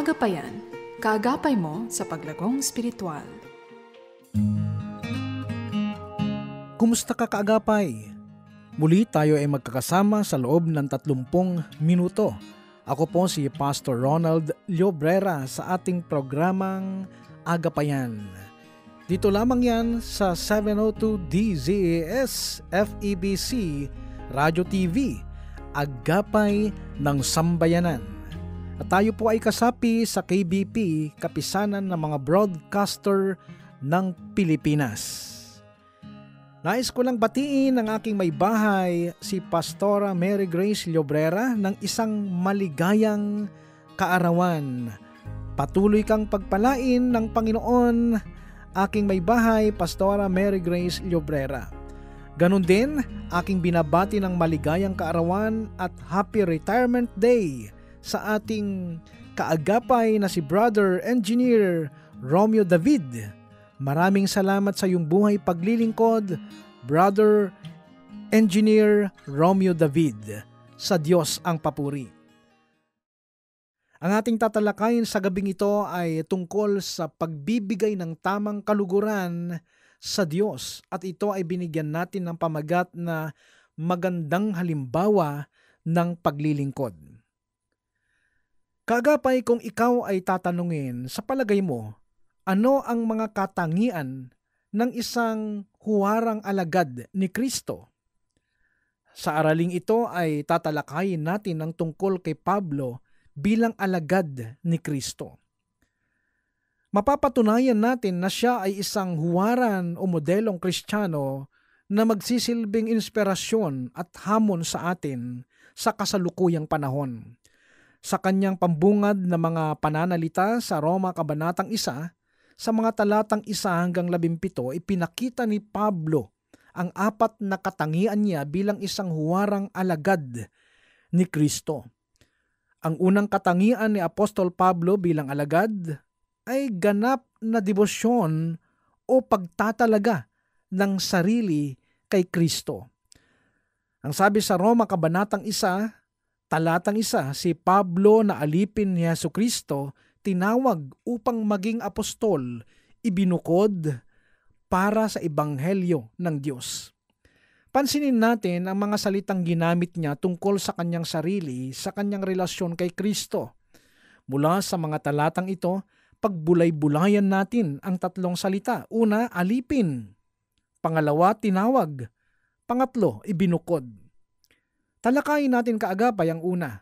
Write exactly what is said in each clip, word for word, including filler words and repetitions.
Agapayan, kaagapay mo sa paglagong spiritual. Kumusta ka kaagapay? Muli tayo ay magkakasama sa loob ng tatlumpung minuto. Ako po si Pastor Ronald Llobrera sa ating programang Agapayan. Dito lamang yan sa seven oh two D Z A S F E B C Radio T V, Agapay ng Sambayanan. At tayo po ay kasapi sa K B P, Kapisanan ng mga Broadcaster ng Pilipinas. Nais ko lang batiin ang aking may bahay, si Pastora Mary Grace Llobrera, ng isang maligayang kaarawan. Patuloy kang pagpalain ng Panginoon, aking may bahay, Pastora Mary Grace Llobrera. Ganon din, aking binabati ng maligayang kaarawan at Happy Retirement Day sa ating kaagapay na si Brother Engineer Romeo David. Maraming salamat sa iyong buhay paglilingkod, Brother Engineer Romeo David. Sa Diyos ang papuri. Ang ating tatalakayin sa gabing ito ay tungkol sa pagbibigay ng tamang kaluguran sa Diyos, at ito ay binigyan natin ng pamagat na magandang halimbawa ng paglilingkod. Kaagapay, kung ikaw ay tatanungin, sa palagay mo, ano ang mga katangian ng isang huwarang alagad ni Kristo? Sa araling ito ay tatalakayin natin ang tungkol kay Pablo bilang alagad ni Kristo. Mapapatunayan natin na siya ay isang huwaran o modelong Kristiyano na magsisilbing inspirasyon at hamon sa atin sa kasalukuyang panahon. Sa kanyang pambungad na mga pananalita sa Roma Kabanatang isa, sa mga talatang isa hanggang labimpito, ipinakita ni Pablo ang apat na katangian niya bilang isang huwarang alagad ni Kristo. Ang unang katangian ni Apostol Pablo bilang alagad ay ganap na debosyon o pagtatalaga ng sarili kay Kristo. Ang sabi sa Roma Kabanatang isa, talatang isa, si Pablo na alipin ni Jesucristo tinawag upang maging apostol, ibinukod para sa ebanghelyo ng Diyos. Pansinin natin ang mga salitang ginamit niya tungkol sa kanyang sarili, sa kanyang relasyon kay Kristo. Mula sa mga talatang ito, pagbulay-bulayan natin ang tatlong salita. Una, alipin. Pangalawa, tinawag. Pangatlo, ibinukod. Talakayin natin kaagapay ang una,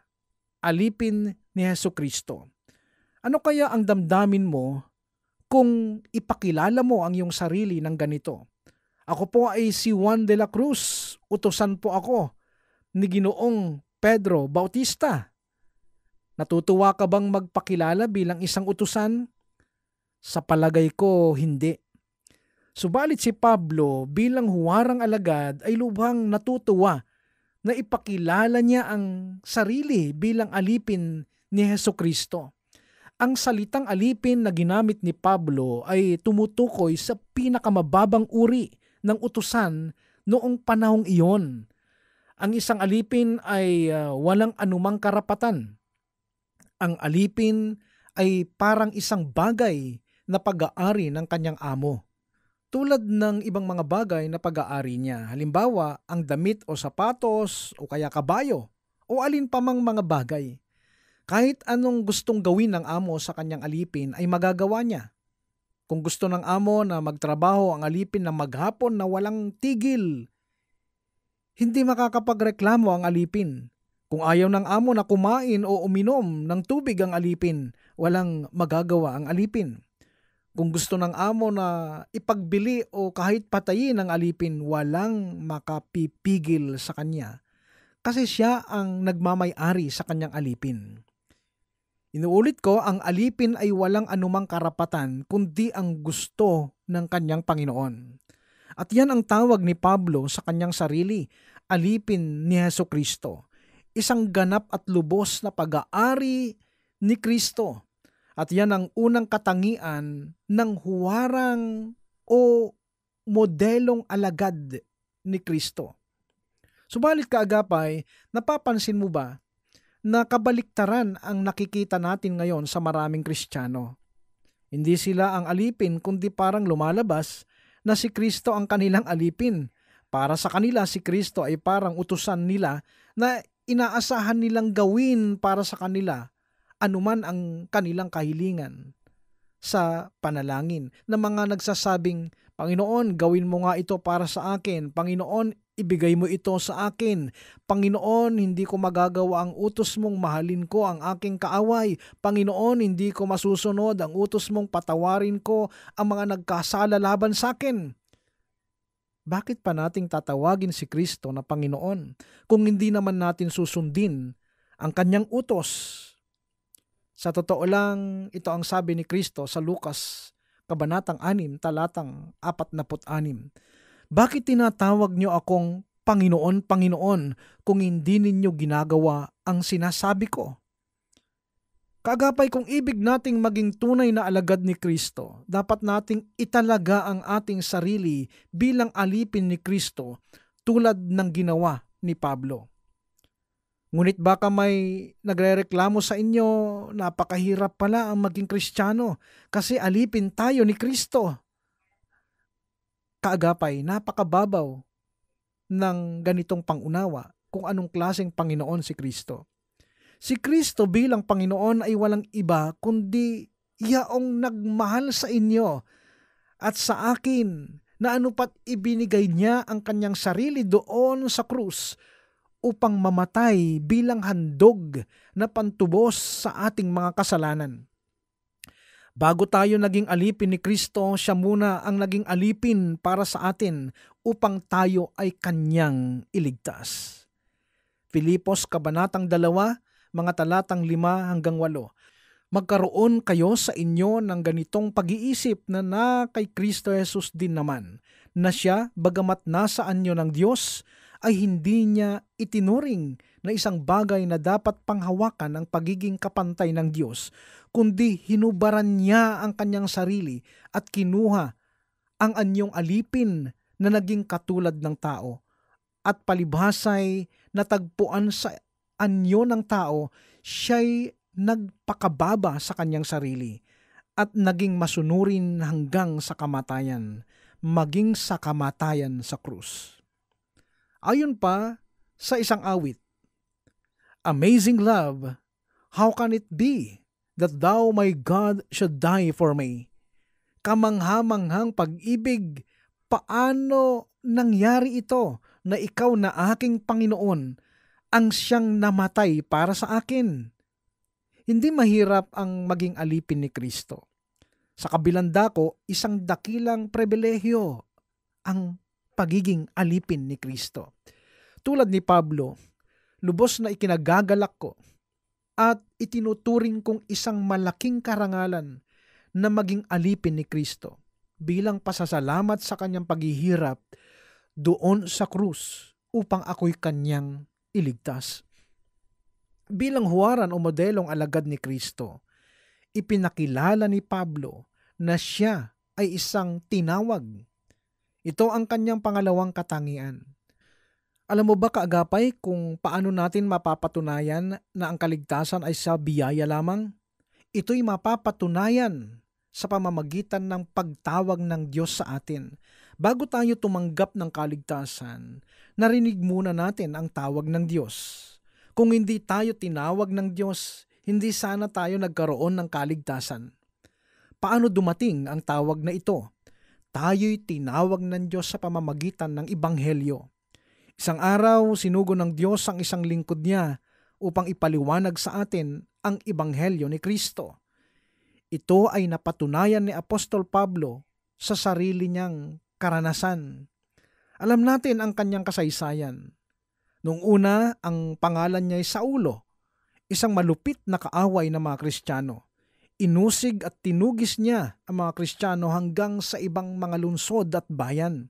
alipin ni Jesucristo. Ano kaya ang damdamin mo kung ipakilala mo ang iyong sarili ng ganito? Ako po ay si Juan de la Cruz, utusan po ako ni Ginoong Pedro Bautista. Natutuwa ka bang magpakilala bilang isang utusan? Sa palagay ko, hindi. Subalit si Pablo bilang huwarang alagad ay lubhang natutuwa na ipakilala niya ang sarili bilang alipin ni Jesucristo. Ang salitang alipin na ginamit ni Pablo ay tumutukoy sa pinakamababang uri ng utusan noong panahong iyon. Ang isang alipin ay uh, walang anumang karapatan. Ang alipin ay parang isang bagay na pag-aari ng kanyang amo. Tulad ng ibang mga bagay na pag-aari niya, halimbawa ang damit o sapatos o kaya kabayo o alin pa mang mga bagay. Kahit anong gustong gawin ng amo sa kanyang alipin ay magagawa niya. Kung gusto ng amo na magtrabaho ang alipin ng maghapon na walang tigil, hindi makakapagreklamo ang alipin. Kung ayaw ng amo na kumain o uminom ng tubig ang alipin, walang magagawa ang alipin. Kung gusto ng amo na ipagbili o kahit patayin ang alipin, walang makapipigil sa kanya kasi siya ang nagmamay-ari sa kanyang alipin. Inuulit ko, ang alipin ay walang anumang karapatan kundi ang gusto ng kanyang Panginoon. At yan ang tawag ni Pablo sa kanyang sarili, alipin ni Jesucristo. Isang ganap at lubos na pag-aari ni Kristo. At yan ang unang katangian ng huwarang o modelong alagad ni Kristo. Subalit kaagapay, napapansin mo ba na kabaliktaran ang nakikita natin ngayon sa maraming Kristiyano. Hindi sila ang alipin kundi parang lumalabas na si Kristo ang kanilang alipin. Para sa kanila, si Kristo ay parang utusan nila na inaasahan nilang gawin para sa kanila anuman ang kanilang kahilingan sa panalangin, na mga nagsasabing, Panginoon, gawin mo nga ito para sa akin. Panginoon, ibigay mo ito sa akin. Panginoon, hindi ko magagawa ang utos mong mahalin ko ang aking kaaway. Panginoon, hindi ko masusunod ang utos mong patawarin ko ang mga nagkasala laban sa akin. Bakit pa nating tatawagin si Kristo na Panginoon kung hindi naman natin susundin ang kanyang utos? Sa totoo lang, ito ang sabi ni Kristo sa Lucas, Kabanatang anim, talatang apat na anim. Bakit tinatawag niyo akong Panginoon, Panginoon, kung hindi ninyo ginagawa ang sinasabi ko? Kaagapay, kung ibig nating maging tunay na alagad ni Kristo, dapat nating italaga ang ating sarili bilang alipin ni Kristo tulad ng ginawa ni Pablo. Ngunit baka may nagrereklamo sa inyo, napakahirap pala ang maging Kristiyano kasi alipin tayo ni Kristo. Kaagapay, napakababaw ng ganitong pangunawa kung anong klaseng Panginoon si Kristo. Si Kristo bilang Panginoon ay walang iba kundi yaong nagmahal sa inyo at sa akin, na anupat ibinigay niya ang kanyang sarili doon sa krus upang mamatay bilang handog na pantubos sa ating mga kasalanan. Bago tayo naging alipin ni Kristo, siya muna ang naging alipin para sa atin upang tayo ay kanyang iligtas. Filipos Kabanatang dalawa, mga talatang lima hanggang walo. Magkaroon kayo sa inyo ng ganitong pag-iisip na na kay Kristo Jesus din naman, na siya, bagamat nasa anyo ng Diyos, ay hindi niya itinuring na isang bagay na dapat panghawakan ang pagiging kapantay ng Diyos, kundi hinubaran niya ang kanyang sarili at kinuha ang anyong alipin na naging katulad ng tao. At palibhasay natagpuan sa anyo ng tao, siya'y nagpakababa sa kanyang sarili at naging masunurin hanggang sa kamatayan, maging sa kamatayan sa krus. Ayon pa sa isang awit, Amazing love, how can it be that thou, my God, should die for me? Kamangha-manghang pag-ibig, paano nangyari ito na ikaw na aking Panginoon ang siyang namatay para sa akin? Hindi mahirap ang maging alipin ni Kristo. Sa kabilang dako, isang dakilang pribilehyo ang pagiging alipin ni Kristo. Tulad ni Pablo, lubos na ikinagagalak ko at itinuturing kong isang malaking karangalan na maging alipin ni Kristo bilang pasasalamat sa kanyang paghihirap doon sa krus upang ako'y kanyang iligtas. Bilang huwaran o modelong alagad ni Kristo, ipinakilala ni Pablo na siya ay isang tinawag. Ito ang kanyang pangalawang katangian. Alam mo ba, kaagapay, kung paano natin mapapatunayan na ang kaligtasan ay sa biyaya lamang? Ito'y mapapatunayan sa pamamagitan ng pagtawag ng Diyos sa atin. Bago tayo tumanggap ng kaligtasan, narinig muna natin ang tawag ng Diyos. Kung hindi tayo tinawag ng Diyos, hindi sana tayo nagkaroon ng kaligtasan. Paano dumating ang tawag na ito? Tayo'y tinawag ng Diyos sa pamamagitan ng Ebanghelyo. Isang araw, sinugo ng Diyos ang isang lingkod niya upang ipaliwanag sa atin ang Ebanghelyo ni Kristo. Ito ay napatunayan ni Apostol Pablo sa sarili niyang karanasan. Alam natin ang kanyang kasaysayan. Noong una, ang pangalan niya ay Saulo, isang malupit na kaaway ng mga Kristiyano. Inusig at tinugis niya ang mga Kristiyano hanggang sa ibang mga lungsod at bayan.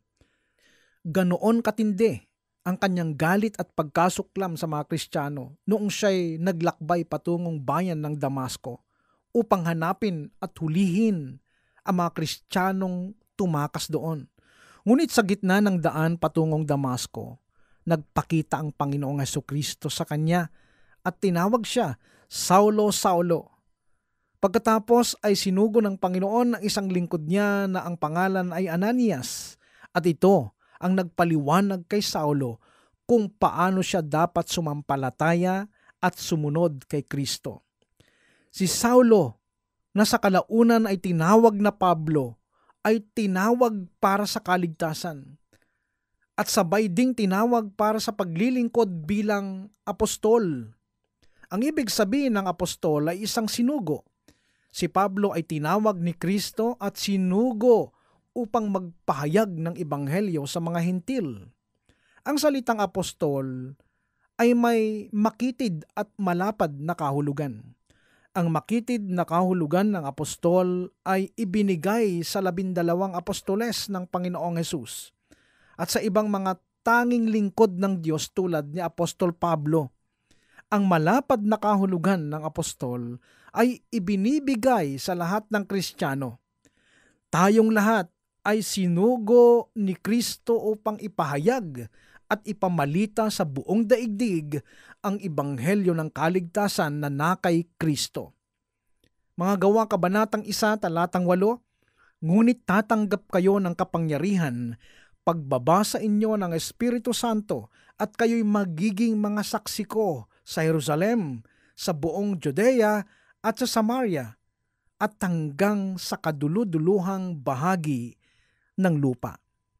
Ganoon katindi ang kanyang galit at pagkasuklam sa mga Kristiyano noong siya'y naglakbay patungong bayan ng Damasco upang hanapin at hulihin ang mga Kristiyanong tumakas doon. Ngunit sa gitna ng daan patungong Damasco, nagpakita ang Panginoong Hesukristo sa kanya at tinawag siya, Saulo, Saulo. Pagkatapos ay sinugo ng Panginoon ang isang lingkod niya na ang pangalan ay Ananias, at ito ang nagpaliwanag kay Saulo kung paano siya dapat sumampalataya at sumunod kay Kristo. Si Saulo, na sa kalaunan ay tinawag na Pablo, ay tinawag para sa kaligtasan. At sabay ding tinawag para sa paglilingkod bilang apostol. Ang ibig sabihin ng apostol ay isang sinugo. Si Pablo ay tinawag ni Kristo at sinugo upang magpahayag ng ebanghelyo sa mga Hentil. Ang salitang apostol ay may makitid at malapad na kahulugan. Ang makitid na kahulugan ng apostol ay ibinigay sa labindalawang apostoles ng Panginoong Hesus at sa ibang mga tanging lingkod ng Diyos tulad ni Apostol Pablo. Ang malapad na kahulugan ng apostol ay ibinibigay sa lahat ng Kristiyano. Tayong lahat ay sinugo ni Kristo upang ipahayag at ipamalita sa buong daigdig ang ebanghelyo ng kaligtasan na nakay Kristo. Mga Gawa Kabanatang isa, talatang walo, ngunit tatanggap kayo ng kapangyarihan pagbaba sa inyo ng Espiritu Santo at kayo'y magiging mga saksi ko sa Jerusalem, sa buong Judea at sa Samaria at hanggang sa kaduluduluhang bahagi ng lupa.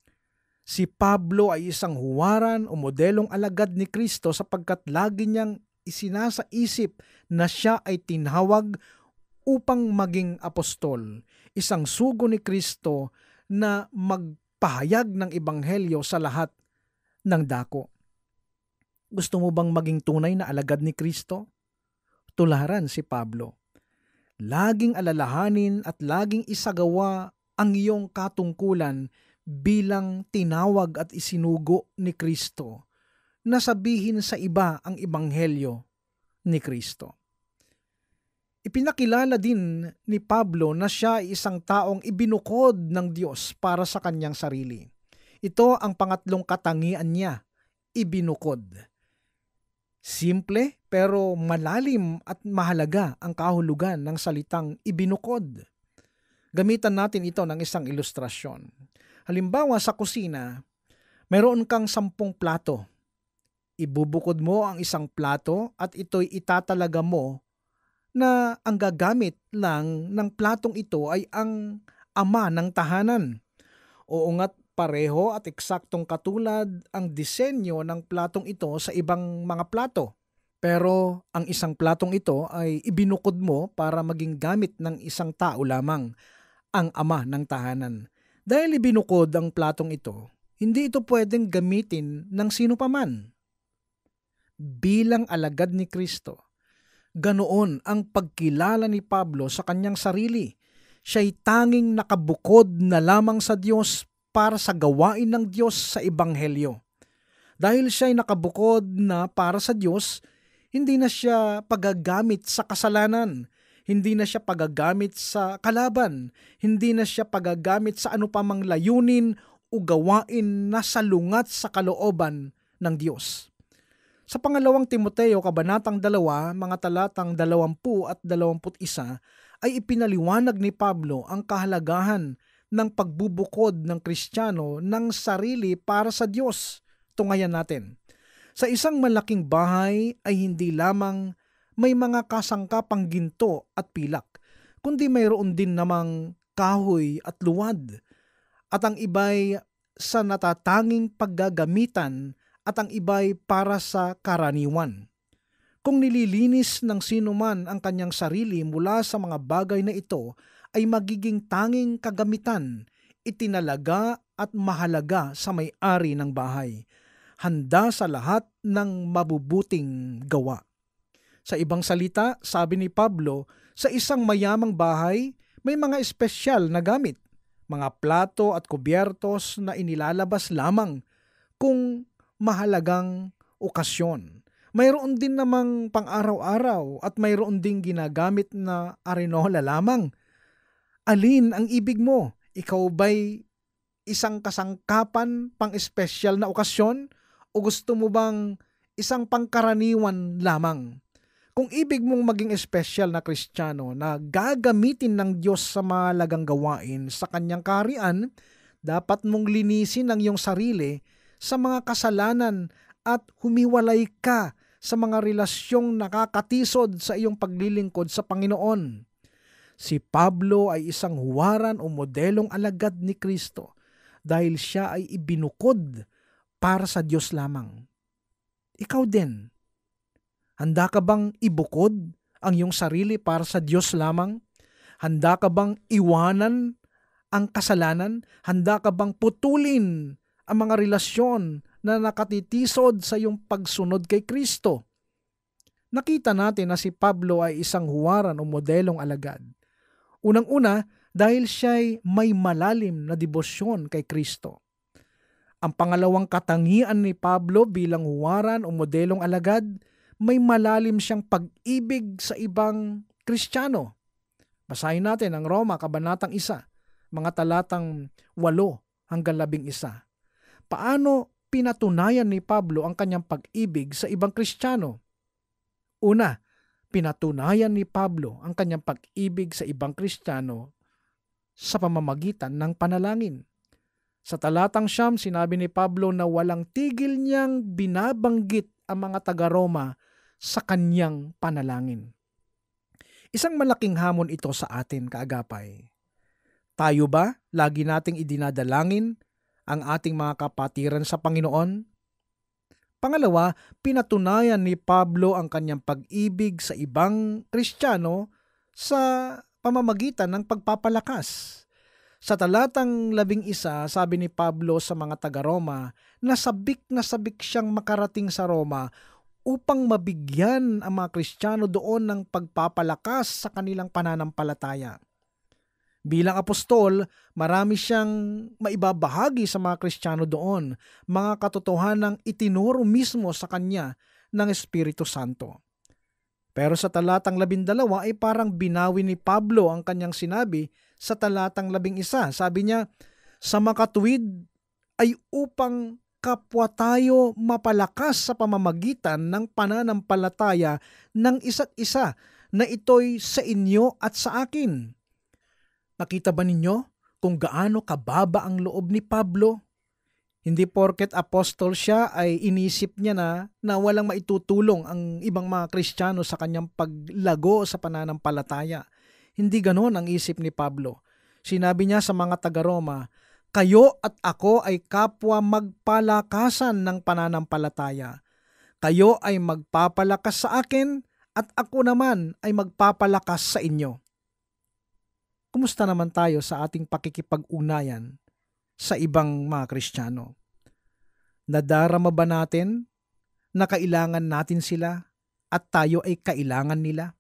Si Pablo ay isang huwaran o modelong alagad ni Kristo sapagkat lagi niyang isinasaisip na siya ay tinawag upang maging apostol, isang sugo ni Kristo na magpahayag ng ebanghelyo sa lahat ng dako. Gusto mo bang maging tunay na alagad ni Kristo? Tularan si Pablo. Laging alalahanin at laging isagawa ang iyong katungkulan bilang tinawag at isinugo ni Kristo na sabihin sa iba ang ebanghelyo ni Kristo. Ipinakilala din ni Pablo na siya ay isang taong ibinukod ng Diyos para sa kanyang sarili. Ito ang pangatlong katangian niya, ibinukod. Simple pero malalim at mahalaga ang kahulugan ng salitang ibinukod. Gamitan natin ito ng isang ilustrasyon. Halimbawa sa kusina, mayroon kang sampung plato. Ibubukod mo ang isang plato at ito'y itatalaga mo na ang gagamit lang ng platong ito ay ang ama ng tahanan. Oo nga't pareho at eksaktong katulad ang disenyo ng platong ito sa ibang mga plato. Pero ang isang platong ito ay ibinukod mo para maging gamit ng isang tao lamang, ang ama ng tahanan. Dahil ibinukod ang platong ito, hindi ito pwedeng gamitin ng sino paman. Bilang alagad ni Kristo, ganoon ang pagkilala ni Pablo sa kanyang sarili. Siya'y tanging nakabukod na lamang sa Diyos para sa gawain ng Diyos sa ebanghelyo. Dahil siya'y nakabukod na para sa Diyos, hindi na siya pagagamit sa kasalanan, hindi na siya pagagamit sa kalaban, hindi na siya pagagamit sa ano pa mang layunin o gawain na salungat sa kalooban ng Diyos. Sa pangalawang Timoteo, kabanatang dalawa, mga talatang dalawampu at dalawamput isa, ay ipinaliwanag ni Pablo ang kahalagahan ng pagbubukod ng Kristiyano ng sarili para sa Diyos. Tungayan natin. Sa isang malaking bahay ay hindi lamang may mga kasangkapang ginto at pilak, kundi mayroon din namang kahoy at luwad, at ang iba'y sa natatanging paggagamitan at ang iba'y para sa karaniwan. Kung nililinis ng sinuman ang kanyang sarili mula sa mga bagay na ito, ay magiging tanging kagamitan, itinalaga at mahalaga sa may-ari ng bahay, handa sa lahat ng mabubuting gawa. Sa ibang salita, sabi ni Pablo, sa isang mayamang bahay, may mga espesyal na gamit, mga plato at kubyertos na inilalabas lamang kung mahalagang okasyon. Mayroon din namang pang-araw-araw at mayroon ding ginagamit na arenola lamang. Alin ang ibig mo? Ikaw ba'y isang kasangkapan pang-espesyal na okasyon o gusto mo bang isang pangkaraniwan lamang? Kung ibig mong maging espesyal na Kristiyano na gagamitin ng Diyos sa malagang gawain sa kanyang kaharian, dapat mong linisin ang iyong sarili sa mga kasalanan at humiwalay ka sa mga relasyong nakakatisod sa iyong paglilingkod sa Panginoon. Si Pablo ay isang huwaran o modelong alagad ni Kristo dahil siya ay ibinukod para sa Diyos lamang. Ikaw din. Handa ka bang ibukod ang iyong sarili para sa Diyos lamang? Handa ka bang iwanan ang kasalanan? Handa ka bang putulin ang mga relasyon na nakatitisod sa iyong pagsunod kay Kristo? Nakita natin na si Pablo ay isang huwaran o modelong alagad. Unang-una, dahil siya'y may malalim na debosyon kay Kristo. Ang pangalawang katangian ni Pablo bilang huwaran o modelong alagad, may malalim siyang pag-ibig sa ibang Kristiyano. Basahin natin ang Roma, Kabanatang isa, mga talatang walo hanggang labing isa. Paano pinatunayan ni Pablo ang kanyang pag-ibig sa ibang Kristiyano? Una, pinatunayan ni Pablo ang kanyang pag-ibig sa ibang Kristiyano sa pamamagitan ng panalangin. Sa talatang siyam, sinabi ni Pablo na walang tigil niyang binabanggit ang mga taga-Roma sa kanyang panalangin. Isang malaking hamon ito sa atin, kaagapay. Tayo ba lagi nating idinadalangin ang ating mga kapatiran sa Panginoon? Pangalawa, pinatunayan ni Pablo ang kanyang pag-ibig sa ibang Kristiyano sa pamamagitan ng pagpapalakas. Sa talatang labing isa, sabi ni Pablo sa mga taga-Roma na sabik na sabik siyang makarating sa Roma upang mabigyan ang mga Kristiyano doon ng pagpapalakas sa kanilang pananampalataya. Bilang apostol, marami siyang maibabahagi sa mga Kristiyano doon, mga katotohanang itinuro mismo sa kanya ng Espiritu Santo. Pero sa talatang labindalawa ay parang binawi ni Pablo ang kanyang sinabi sa talatang labing isa. Sabi niya, sa makatuwid ay upang kapwa tayo mapalakas sa pamamagitan ng pananampalataya ng isa't isa na ito'y sa inyo at sa akin. Nakita ba ninyo kung gaano kababa ang loob ni Pablo? Hindi porket apostol siya ay inisip niya na na walang maitutulong ang ibang mga Kristiyano sa kanyang paglago sa pananampalataya. Hindi ganon ang isip ni Pablo. Sinabi niya sa mga taga-Roma, kayo at ako ay kapwa magpalakasan ng pananampalataya. Kayo ay magpapalakas sa akin at ako naman ay magpapalakas sa inyo. Kumusta naman tayo sa ating pakikipag-ugnayan sa ibang mga Kristiyano? Nadarama ba natin na kailangan natin sila at tayo ay kailangan nila?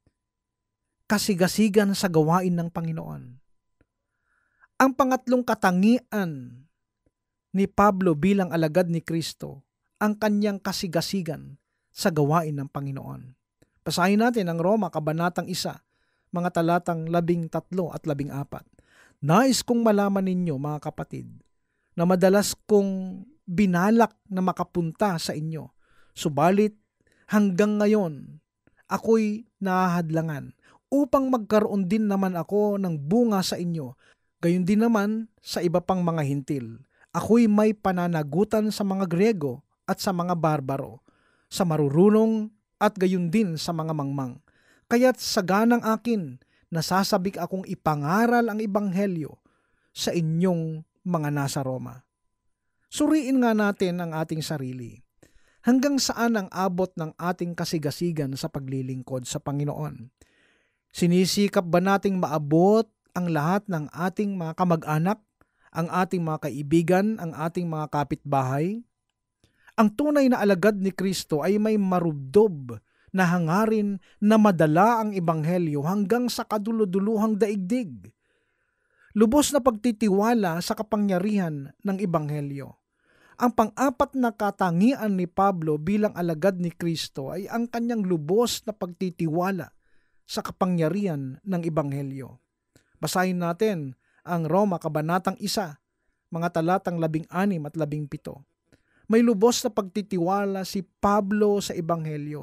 Kasigasigan sa gawain ng Panginoon. Ang pangatlong katangian ni Pablo bilang alagad ni Kristo, ang kanyang kasigasigan sa gawain ng Panginoon. Basahin natin ang Roma, Kabanatang isa, mga talatang labing tatlo at labing apat. Nais kong malaman ninyo, mga kapatid, na madalas kong binalak na makapunta sa inyo. Subalit hanggang ngayon, ako'y nahahadlangan upang magkaroon din naman ako ng bunga sa inyo. Gayon din naman sa iba pang mga hintil. Ako'y may pananagutan sa mga Griego at sa mga barbaro, sa marurunong at gayon din sa mga mangmang. Kaya't saganang akin, nasasabik akong ipangaral ang ebanghelyo sa inyong mga nasa Roma. Suriin nga natin ang ating sarili. Hanggang saan ang abot ng ating kasigasigan sa paglilingkod sa Panginoon? Sinisikap ba nating maabot ang lahat ng ating mga kamag-anak, ang ating mga kaibigan, ang ating mga kapitbahay? Ang tunay na alagad ni Kristo ay may marubdob na hangarin na madala ang ebanghelyo hanggang sa kaduluduluhang daigdig. Lubos na pagtitiwala sa kapangyarihan ng ebanghelyo. Ang pang-apat na katangian ni Pablo bilang alagad ni Kristo ay ang kanyang lubos na pagtitiwala sa kapangyarihan ng ebanghelyo. Basahin natin ang Roma, Kabanatang isa, mga talatang labing anim at labing pito. May lubos na pagtitiwala si Pablo sa ebanghelyo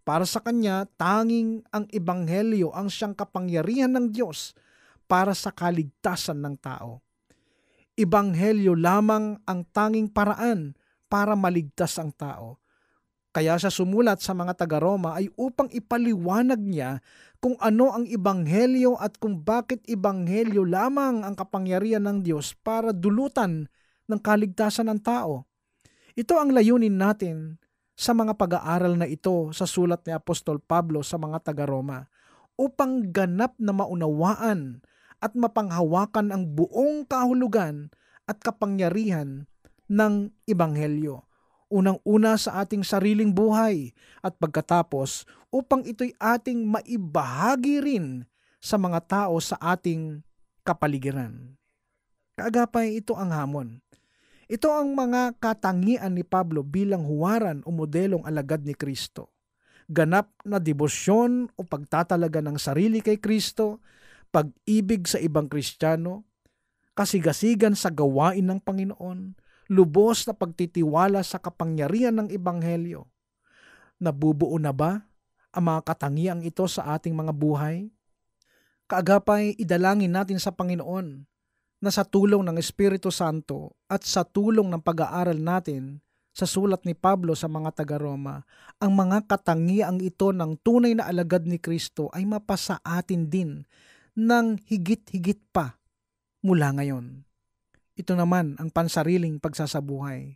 Para sa kanya, tanging ang ebanghelyo ang siyang kapangyarihan ng Diyos para sa kaligtasan ng tao. Ebanghelyo lamang ang tanging paraan para maligtas ang tao. Kaya siya sumulat sa mga taga-Roma ay upang ipaliwanag niya kung ano ang ebanghelyo at kung bakit ebanghelyo lamang ang kapangyarihan ng Diyos para dulutan ng kaligtasan ng tao. Ito ang layunin natin sa mga pag-aaral na ito sa sulat ni Apostol Pablo sa mga taga-Roma upang ganap na maunawaan at mapanghawakan ang buong kahulugan at kapangyarihan ng ebanghelyo. Unang-una sa ating sariling buhay at pagkatapos upang ito'y ating maibahagi rin sa mga tao sa ating kapaligiran. Kaagapay, ito ang hamon. Ito ang mga katangian ni Pablo bilang huwaran o modelong alagad ni Kristo. Ganap na debosyon o pagtatalaga ng sarili kay Kristo, pag-ibig sa ibang Kristiyano, kasigasigan sa gawain ng Panginoon, lubos na pagtitiwala sa kapangyarihan ng ebanghelyo. Nabubuo na ba ang mga katangiang ito sa ating mga buhay? Kaagapay, idalangin natin sa Panginoon na sa tulong ng Espiritu Santo at sa tulong ng pag-aaral natin sa sulat ni Pablo sa mga taga-Roma, ang mga katangiang ito ng tunay na alagad ni Kristo ay mapasa atin din ng higit-higit pa mula ngayon. Ito naman ang pansariling pagsasabuhay.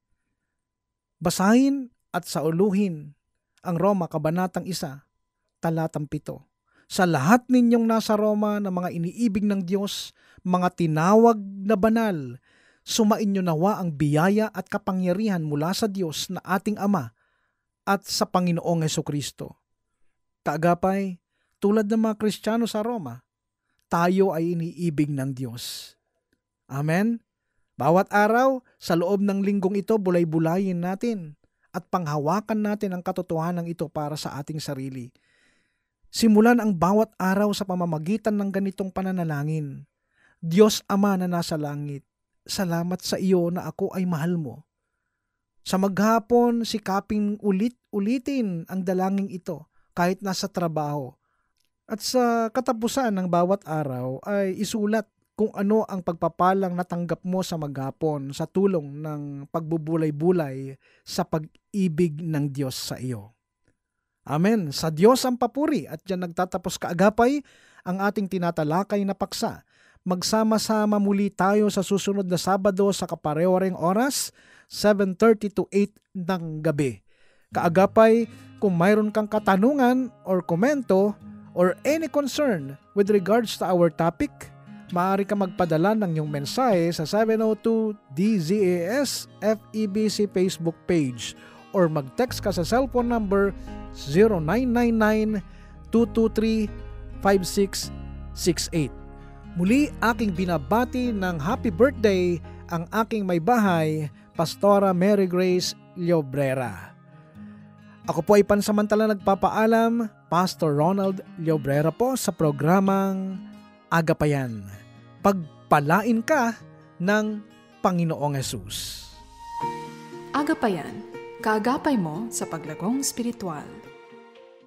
Basahin at sauluhin ang Roma Kabanatang isa, talatang pito. Sa lahat ninyong nasa Roma na mga iniibig ng Diyos, mga tinawag na banal, sumainyo nawa ang biyaya at kapangyarihan mula sa Diyos na ating Ama at sa Panginoong Hesukristo. Kaagapay, tulad ng mga Kristiyano sa Roma, tayo ay iniibig ng Diyos. Amen? Bawat araw, sa loob ng linggong ito, bulay-bulayin natin at panghawakan natin ang katotohanan ito para sa ating sarili. Simulan ang bawat araw sa pamamagitan ng ganitong pananalangin. Diyos Ama na nasa langit, salamat sa iyo na ako ay mahal mo. Sa maghapon, sikaping ulit-ulitin ang dalangin ito kahit nasa trabaho. At sa katapusan ng bawat araw ay isulat kung ano ang pagpapalang natanggap mo sa maghapon sa tulong ng pagbubulay-bulay sa pag-ibig ng Diyos sa iyo. Amen. Sa Diyos ang papuri at diyan nagtatapos kaagapay ang ating tinatalakay na paksa. Magsama-sama muli tayo sa susunod na Sabado sa kapareho-reng oras, seven thirty to eight ng gabi. Kaagapay, kung mayroon kang katanungan or komento or any concern with regards to our topic, maaari ka magpadala ng iyong mensahe sa seven oh two D Z A S F E B C Facebook page or mag-text ka sa cellphone number zero nine nine nine two two three five six six eight. Muli aking binabati ng happy birthday ang aking may bahay, Pastora Mary Grace Llobrera. Ako po ay pansamantala nagpapaalam, Pastor Ronald Llobrera po sa programang Agapayan. Pagpalain ka ng Panginoong Hesus. Agapayan, kaagapay mo sa paglagong spiritual.